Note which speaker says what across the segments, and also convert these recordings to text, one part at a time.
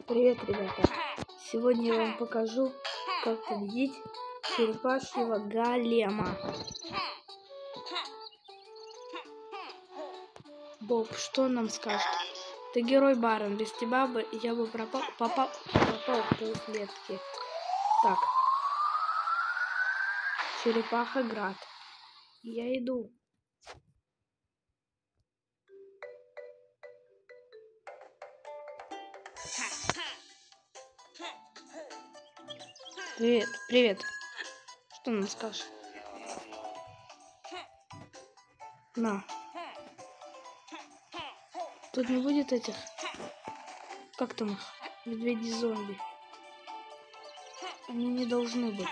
Speaker 1: Привет, ребята! Сегодня я вам покажу, как победить черепашьего голема. Боб, что нам скажет? Ты герой, Барон. Без тебя бы я бы попал в полклетки. Так. Черепаха Град. Я иду. Привет, привет. Что нам скажешь? На. Тут не будет этих... Как там их? Медведи-зомби. Они не должны быть.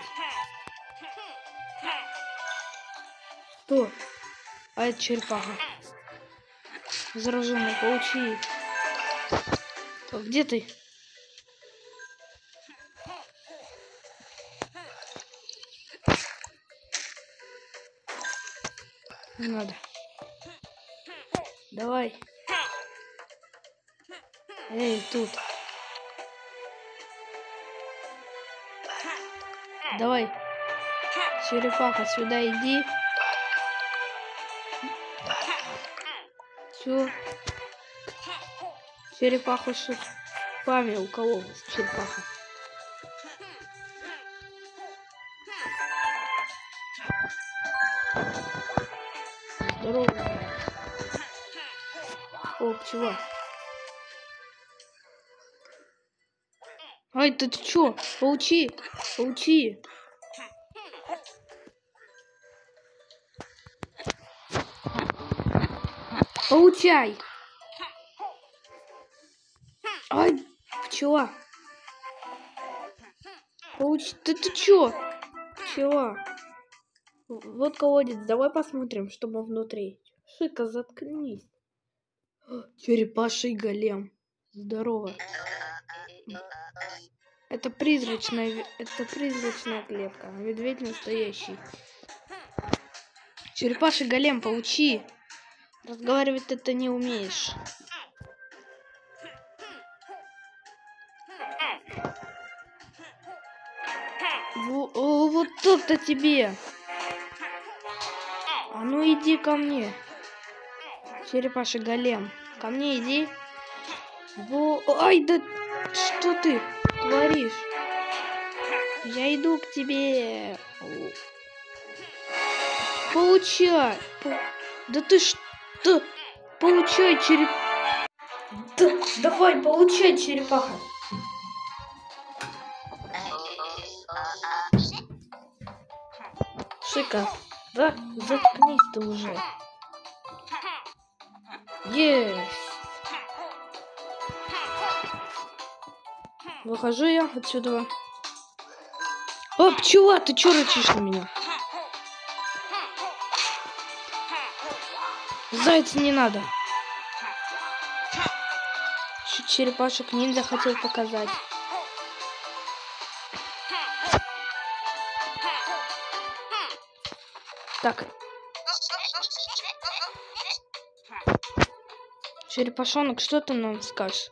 Speaker 1: Что? А это черепаха. Зараженный, получи. Где ты? Не надо. Давай. Эй, тут. Давай. Черепаха, сюда иди. Все. Черепаху шипами уколол. Черепаха. Здорово. О, чего? Ай, ты чё? Получи! Получи! Получай! Ай, пчела! Получи! Ты чё? Пчела! Вот колодец, давай посмотрим, что мы внутри. Шика, заткнись. Черепаший голем. Здорово. Это призрачная клетка. Медведь настоящий. Черепаший голем, получи. Разговаривать это не умеешь. Вот так-то тебе. А ну иди ко мне. Черепаший голем. Ко мне иди. Ай, да что ты творишь? Я иду к тебе. Получай. Да ты что? Получай, Да, давай, получай, черепаха. Шика, да? Заткнись ты уже. Есть. Выхожу я отсюда. О, пчела, ты чё рычишь на меня? Зайца не надо. Черепашек ниндзя хотел показать. Так. Черепашонок, что ты нам скажешь?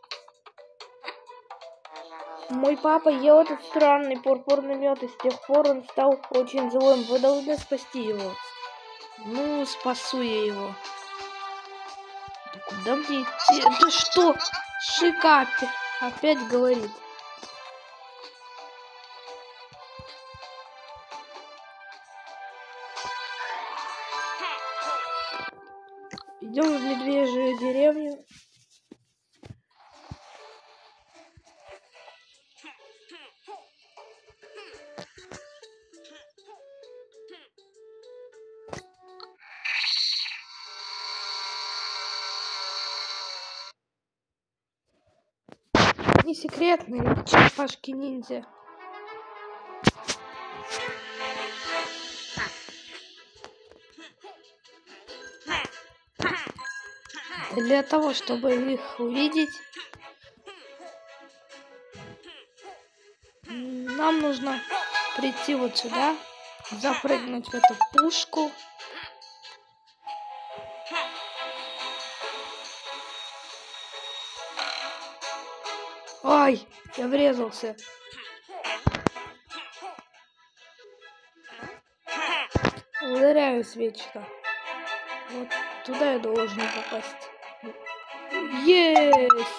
Speaker 1: Мой папа ел этот странный пурпурный мед, и с тех пор он стал очень злым. Вы должны спасти его. Ну, спасу я его. Да куда мне идти? Это что? Шика опять говорит. Идем в медвежью деревню. Не секретные черепашки ниндзя. Для того, чтобы их увидеть, нам нужно прийти вот сюда, запрыгнуть в эту пушку. Ай, я врезался. Ударяюсь вечно. Вот туда я должен попасть. Есть!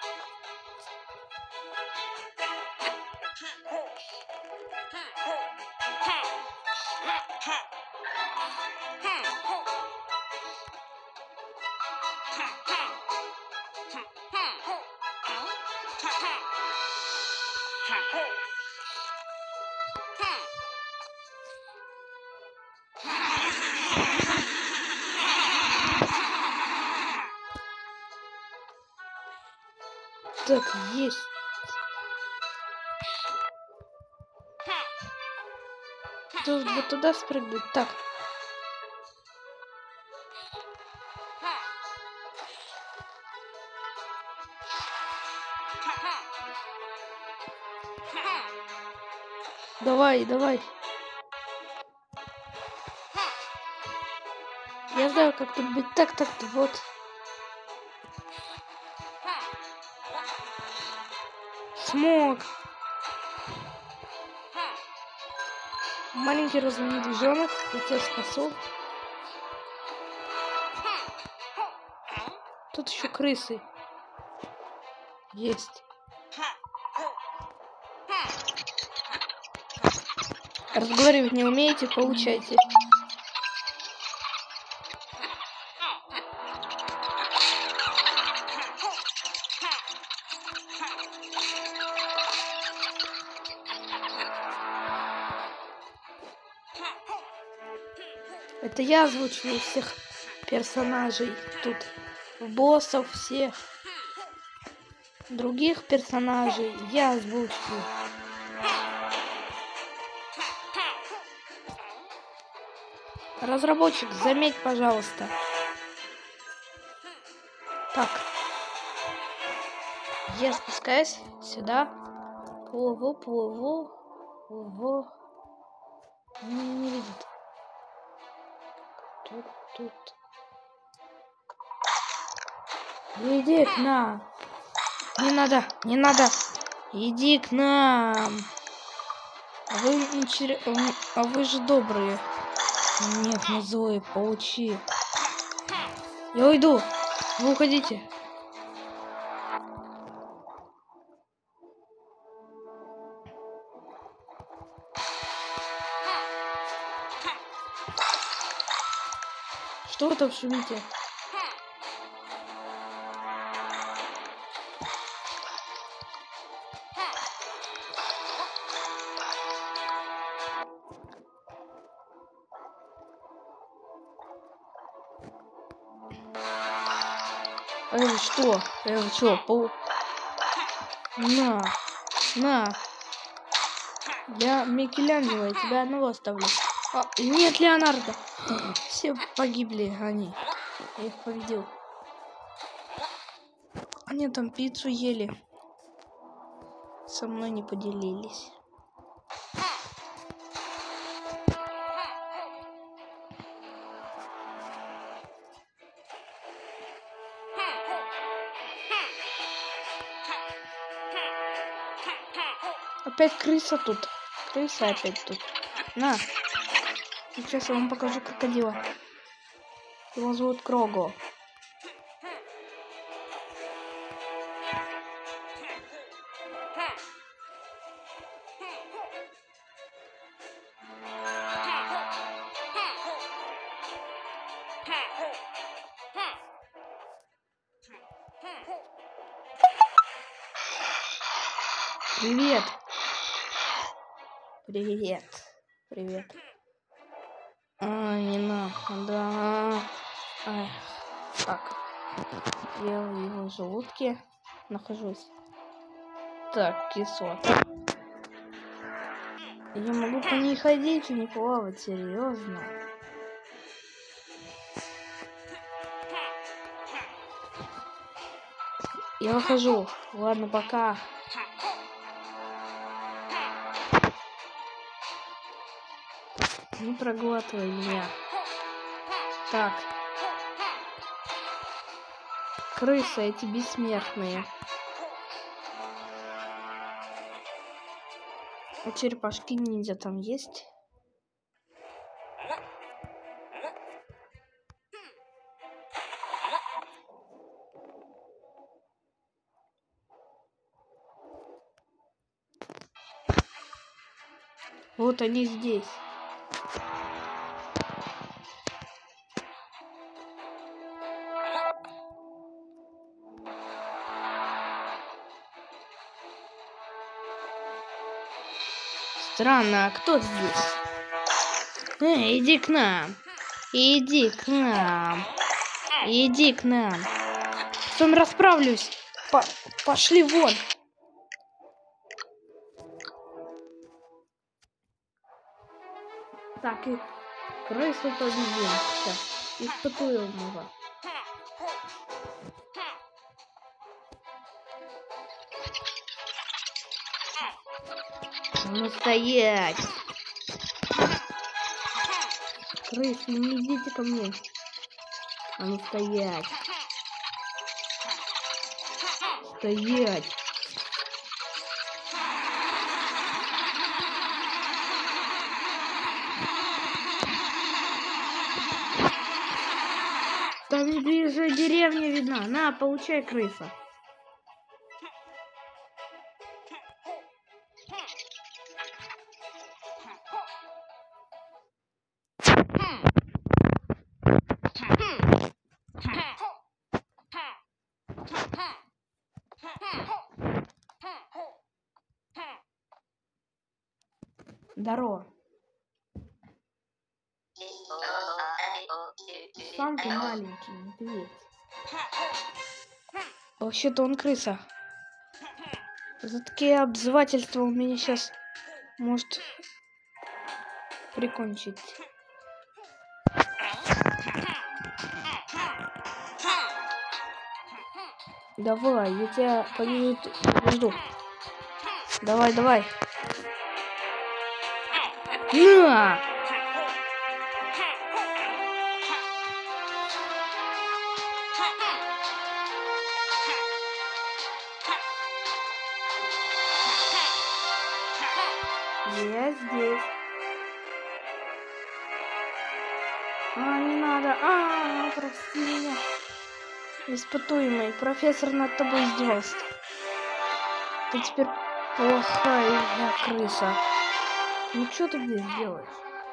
Speaker 1: Так, есть. Тут вот туда спрыгнуть. Так. Давай, давай. Я знаю, как тут быть. Так, так, вот. Смог. Маленький розовый медвежонок. Я тебя спасу. Тут еще крысы. Есть. Разговаривать не умеете, получайте. Это я озвучиваю всех персонажей тут. Боссов всех. Других персонажей я озвучиваю. Разработчик, заметь, пожалуйста. Так. Я спускаюсь сюда. Плыву, плыву. Плыву. Меня не видит. Тут. Иди к нам. Не надо, не надо. Иди к нам. А вы же добрые. Нет, мы злые, получи. Я уйду. Вы уходите. Что вы там шумите? Что? Что? На. Я Микеланджело, я тебя одного оставлю. Нет, Леонардо. Все погибли они. Я их победил. Они там пиццу ели. Со мной не поделились. Опять крыса тут. Крыса опять тут. На. Сейчас я вам покажу крокодила. Его зовут Крого. Привет. Привет. Не надо. Да. Так. Я в его желудке нахожусь. Так, кислота. Я могу по ней ходить и не плавать, серьезно. Я выхожу. Ладно, пока. Не проглатывай меня. Так. Крысы эти бессмертные. У черепашки ниндзя там есть? Вот они здесь. Странно, а кто здесь? Иди к нам. Иди к нам. Иди к нам. С вами расправлюсь. Пошли вон. Так, и крысу победим. Сейчас. Испытуем его. Ну стоять! Крысы, не идите ко мне. А ну стоять! Стоять! Там ближе деревня видна. На, получай, крыса. Здорово. Сам ты маленький медведь. Вообще-то он крыса. За такие обзывательства он меня сейчас может прикончить. Давай, я тебя подожду. Давай, давай. На! Я здесь. Не надо. Прости меня. Испытуемый. Профессор над тобой издевался. Ты теперь плохая крыса. Ну что ты здесь делаешь?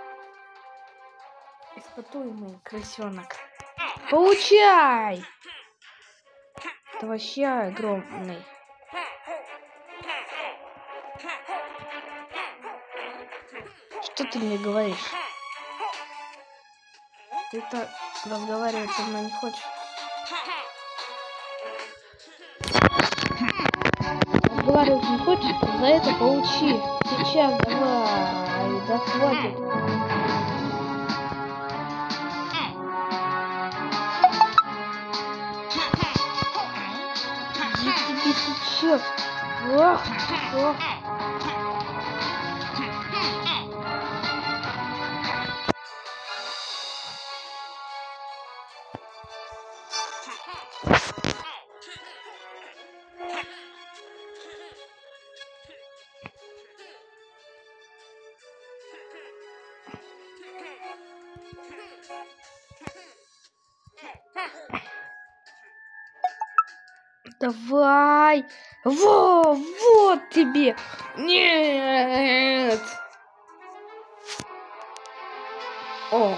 Speaker 1: Испытуемый крысенок. Получай! Это вообще огромный. Что ты мне говоришь? Ты так разговаривать со мной не хочешь? Разговаривать не хочешь? За это получи. Сейчас давай. Да хватит. Я тебе сейчас. Ох. Давай! Вот тебе! Нет! О!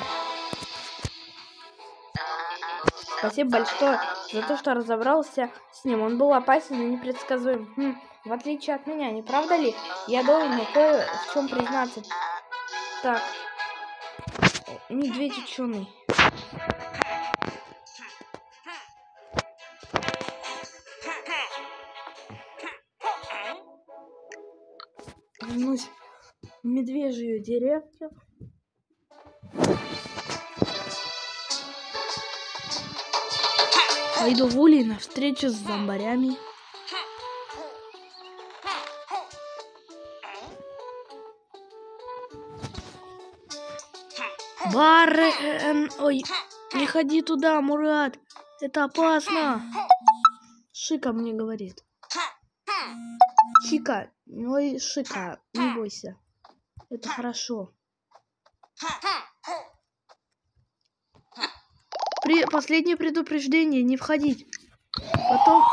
Speaker 1: Спасибо большое за то, что разобрался с ним. Он был опасен и непредсказуем. В отличие от меня, не правда ли? Я должен кое в чем признаться. Так. Медведь ученый. Вернусь в медвежью деревню. Пойду в улей на встречу с зомбарями. Барен! Ой, не ходи туда, Мурат. Это опасно. Шика мне говорит. Чика, ой, Шика, не бойся. Это хорошо. Последнее предупреждение, не входить. Потом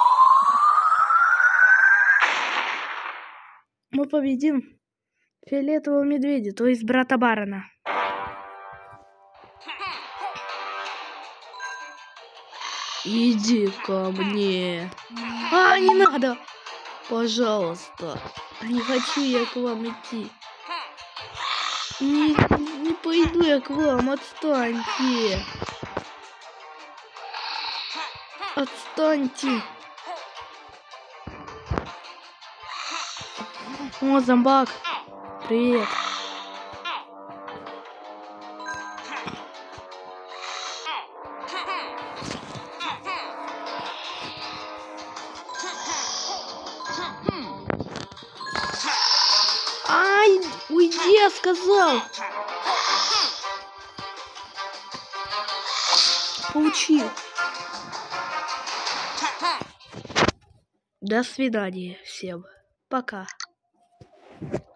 Speaker 1: мы победим фиолетового медведя, то есть брата барона. Иди ко мне. Не надо. Пожалуйста. Не хочу я к вам идти. Не пойду я к вам, отстаньте. Отстаньте. О, зомбак. Привет. Ай, уйди, я сказал. Получи. До свидания всем. Пока.